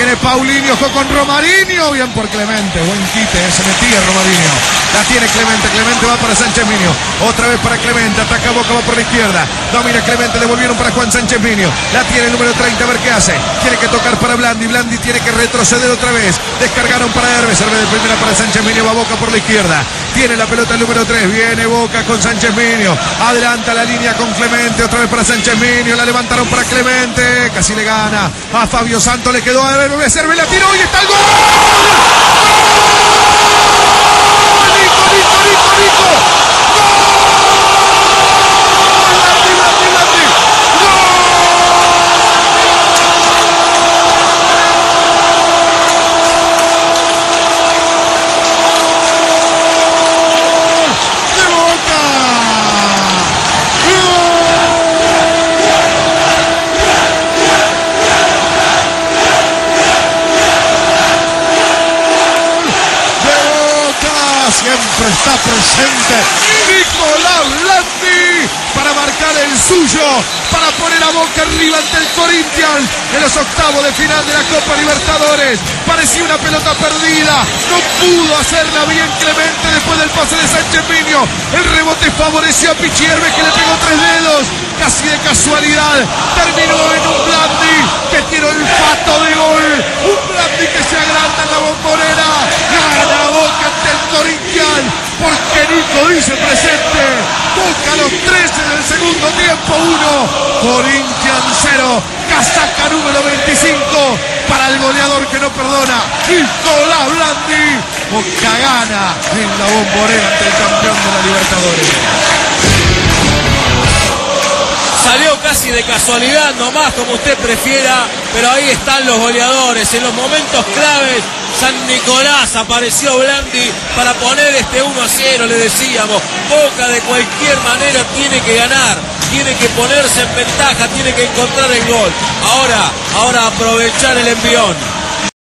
Viene Paulinho, ojo con Romarinho. Bien por Clemente. Buen quite, se metía Romarinho. La tiene Clemente. Clemente va para Sánchez Miño. Otra vez para Clemente. Ataca Boca, va por la izquierda. Domina Clemente. Devolvieron para Juan Sánchez Miño. La tiene el número 30. A ver qué hace. Tiene que tocar para Blandi. Blandi tiene que retroceder otra vez. Descargaron para Herbe. Serve de primera para Sánchez Miño. Va Boca por la izquierda. Tiene la pelota el número 3. Viene Boca con Sánchez Miño. Adelanta la línea con Clemente. Otra vez para Sánchez Miño. La levantaron para Clemente. Casi le gana a Fabio Santos. Le quedó a Herbe. Serve, la tiró y está el gol. ¡Nico! Siempre está presente Nicolás Blandi para marcar el suyo, para poner a Boca arriba ante el Corinthians en los octavos de final de la Copa Libertadores. Parecía una pelota perdida, no pudo hacerla bien Clemente después del pase de Sánchez Miño. El rebote favoreció a Pichi Herbe, que le pegó 3 dedos, casi de casualidad. Terminó en un Blandi que tiene olfato de gol, un Blandi que se agranda en la Bombonera. Gana Boca ante el Corinthians, porque Nico dice presente. Boca los 13 del segundo tiempo, 1, Corinthians 0. Casaca número 25 para el goleador que no perdona, Nicolás Blandi. Boca gana en la Bombonera ante el campeón de la Libertadores. Salió casi de casualidad nomás, como usted prefiera, pero ahí están los goleadores. En los momentos claves, San Nicolás apareció Blandi para poner este 1-0, le decíamos. Boca de cualquier manera tiene que ganar, tiene que ponerse en ventaja, tiene que encontrar el gol. Ahora aprovechar el envión.